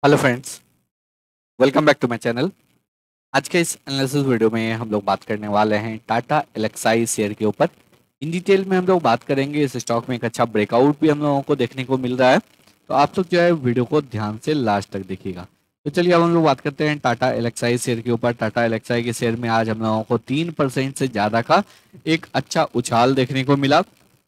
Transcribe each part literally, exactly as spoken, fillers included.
Hello friends, welcome back to my channel. आज के इस एनालिसिस वीडियो में हम लोग बात करने वाले हैं टाटा एलेक्साई शेयर के ऊपर। इन डिटेल में हम लोग बात करेंगे। इस स्टॉक में एक अच्छा ब्रेकआउट भी हम लोगों को देखने को मिल रहा है, तो आप लोग जो है वीडियो को ध्यान से लास्ट तक देखिएगा। तो चलिए अब हम लोग बात करते हैं टाटा एलेक्साई शेयर के ऊपर। टाटा एलेक्साई के शेयर में आज हम लोगों को तीन परसेंट से ज़्यादा का एक अच्छा उछाल देखने को मिला।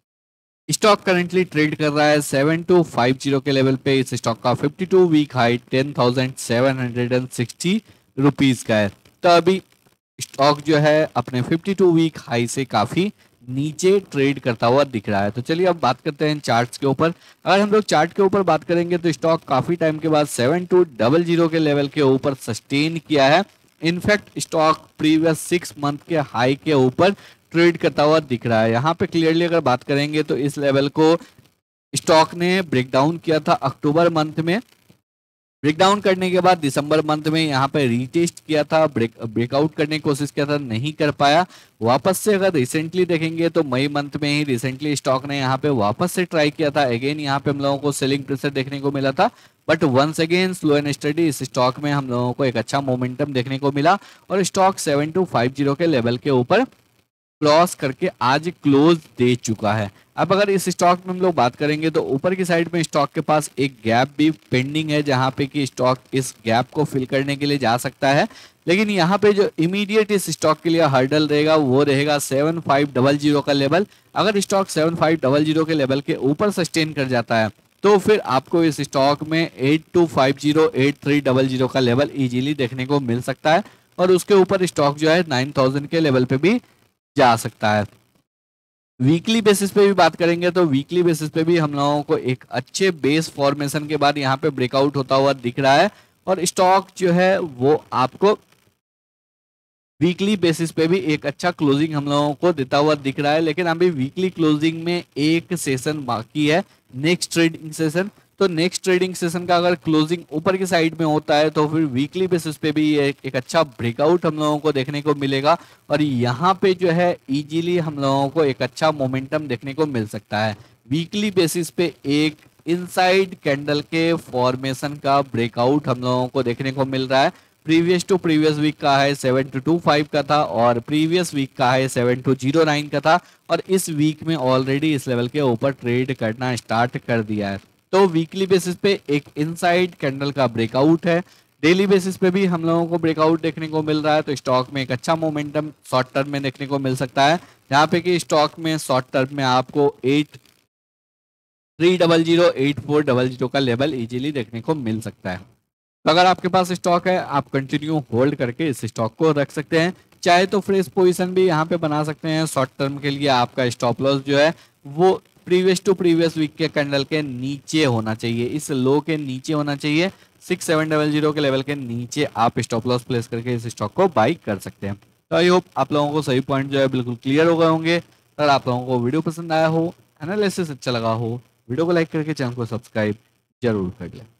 स्टॉक करंटली ट्रेड कर रहा है सेवन टू फाइव जीरो के लेवल पे। इस स्टॉक का fifty two week high ten thousand seven hundred and sixty rupees का है। तो अभी स्टॉक जो है अपने फिफ्टी टू वीक हाई से काफी नीचे ट्रेड करता हुआ दिख रहा है। तो चलिए अब बात करते हैं चार्ट्स के ऊपर। अगर हम लोग चार्ट के ऊपर बात करेंगे तो स्टॉक काफी टाइम के बाद सेवन टू डबल जीरो के लेवल के ऊपर सस्टेन किया है। In fact stock previous six month के हाई के ऊपर ट्रेड करता हुआ दिख रहा है। यहाँ पे क्लियरली अगर बात करेंगे तो इस लेवल को स्टॉक ने ब्रेक डाउन किया था अक्टूबर मंथ में। ब्रेक डाउन करने के बाद दिसंबर मंथ में यहाँ पे रीटेस्ट किया था, ब्रेक ब्रेकआउट करने की कोशिश किया था, नहीं कर पाया। वापस से अगर रिसेंटली देखेंगे तो मई मंथ में ही रिसेंटली स्टॉक ने यहाँ पे वापस से ट्राई किया था। अगेन यहाँ पे हम लोगों को सेलिंग प्रेशर देखने को मिला था, but once again slow and steady इस स्टॉक में हम लोगों को एक अच्छा मोमेंटम देखने को मिला और stock seven two five zero के लेवल के ऊपर क्रॉस करके आज क्लोज दे चुका है। अब अगर इस स्टॉक में हम लोग बात करेंगे तो ऊपर की साइड में स्टॉक के पास एक गैप भी पेंडिंग है, जहां पे कि स्टॉक इस गैप को फिल करने के लिए जा सकता है। लेकिन यहाँ पे जो इमीडिएट इस स्टॉक के लिए हर्डल रहेगा वो रहेगा सेवन फाइव डबल जीरो का लेवल। अगर stock seven five double zero के लेवल के ऊपर सस्टेन कर जाता है तो फिर आपको इस स्टॉक में eight two five zero eight three double zero का लेवल इजीली देखने को मिल सकता है और उसके ऊपर स्टॉक जो है नाइन थाउजेंड के लेवल पे भी जा सकता है। वीकली बेसिस पे भी बात करेंगे तो वीकली बेसिस पे भी हम लोगों को एक अच्छे बेस फॉर्मेशन के बाद यहाँ पे ब्रेकआउट होता हुआ दिख रहा है और स्टॉक जो है वो आपको वीकली बेसिस पे भी एक अच्छा क्लोजिंग हम लोगों को देता हुआ दिख रहा है। लेकिन अभी वीकली क्लोजिंग में एक सेशन बाकी है, नेक्स्ट ट्रेडिंग सेशन। तो नेक्स्ट ट्रेडिंग सेशन का अगर क्लोजिंग ऊपर की साइड में होता है तो फिर वीकली बेसिस पे भी एक, एक अच्छा ब्रेकआउट हम लोगों को देखने को मिलेगा और यहाँ पे जो है इजीली हम लोगों को एक अच्छा मोमेंटम देखने को मिल सकता है। वीकली बेसिस पे एक इनसाइड कैंडल के फॉर्मेशन का ब्रेकआउट हम लोगों को देखने को मिल रहा है। प्रीवियस टू प्रीवियस वीक का है सेवन टू टू फाइव का था और प्रीवियस वीक का है सेवन टू जीरो नाइन का था और इस वीक में ऑलरेडी इस लेवल के ऊपर ट्रेड करना स्टार्ट कर दिया है। तो वीकली बेसिस पे एक इनसाइड कैंडल का ब्रेकआउट है। डेली बेसिस पे भी हम लोगों को ब्रेकआउट देखने को मिल रहा है, तो स्टॉक में एक अच्छा मोमेंटम शॉर्ट टर्म में देखने को मिल सकता है, जहाँ पे कि स्टॉक में शॉर्ट टर्म में आपको eight three double zero eight four double zero का लेवल इजीली देखने को मिल सकता है। तो अगर आपके पास स्टॉक है आप कंटिन्यू होल्ड करके इस स्टॉक को रख सकते हैं, चाहे तो फ्रेश पोजीशन भी यहाँ पे बना सकते हैं। शॉर्ट टर्म के लिए आपका स्टॉप लॉस जो है वो प्रीवियस टू प्रीवियस वीक के कैंडल के नीचे होना चाहिए, इस लो के नीचे होना चाहिए। सिक्स सेवन डबल जीरो के लेवल के नीचे आप स्टॉप लॉस प्लेस करके इस स्टॉक को बाई कर सकते हैं। तो आई होप आप लोगों को सही पॉइंट जो है बिल्कुल क्लियर हो गए होंगे। अगर आप लोगों को वीडियो पसंद आया हो, एनालिसिस अच्छा लगा हो, वीडियो को लाइक करके चैनल को सब्सक्राइब जरूर कर लें।